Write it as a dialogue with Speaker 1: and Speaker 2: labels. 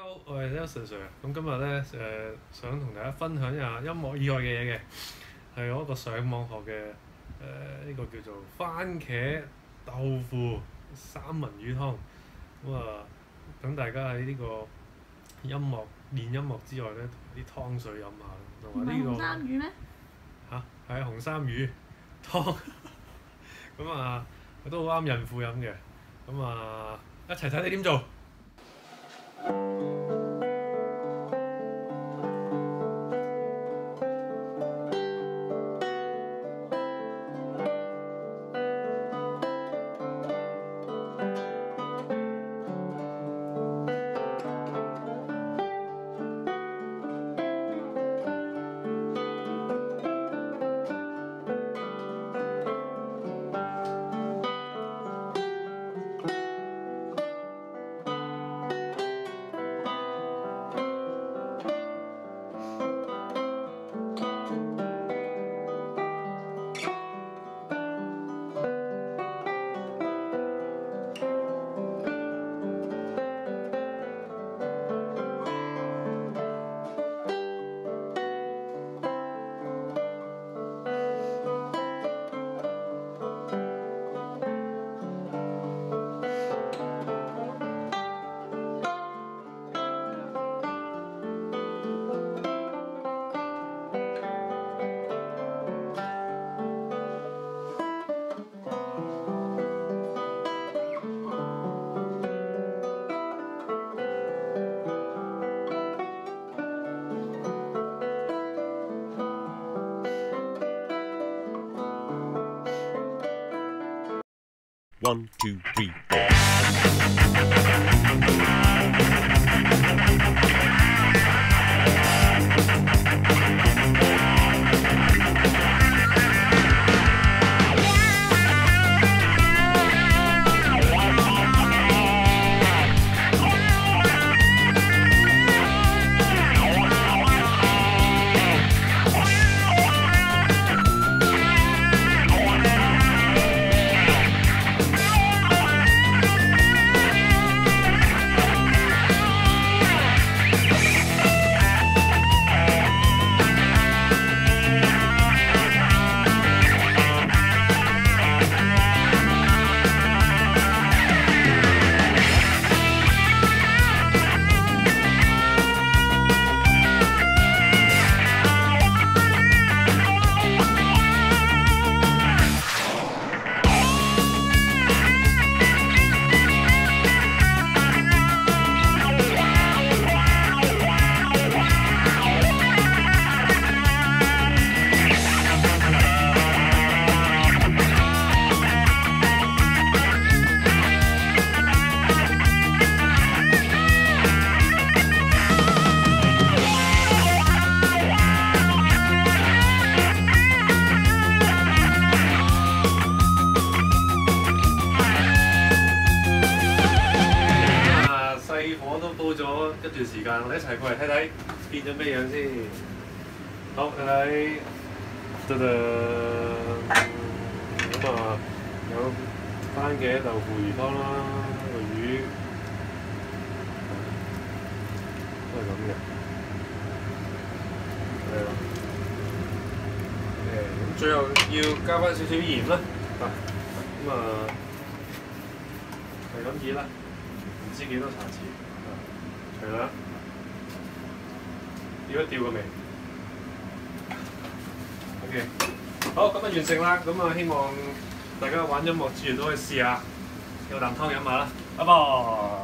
Speaker 1: Hello，我係 Nelson Sir。咁今日咧想同大家分享一下音樂以外嘅嘢嘅，係我一個上網學嘅呢個叫做番茄豆腐三文魚湯。咁等大家喺呢個練音樂之外咧，同啲湯水飲下，同埋呢個
Speaker 2: 紅衫魚咩？
Speaker 1: 係紅衫魚湯。都好啱孕婦飲嘅。一齊睇你點做。
Speaker 3: One, two, three, four.
Speaker 1: 煲咗一段時間，我哋一齊過嚟睇睇變咗咩樣先。好，睇睇，有番茄豆腐魚湯啦，個魚都係咁嘅，係啦。咁最後要加翻少少鹽啦，係咁意啦，唔知幾多茶匙。係啦，調一調個味。OK， 好，咁完成啦。希望大家玩音樂之餘都可以試下，有啖湯飲下啦。拜拜。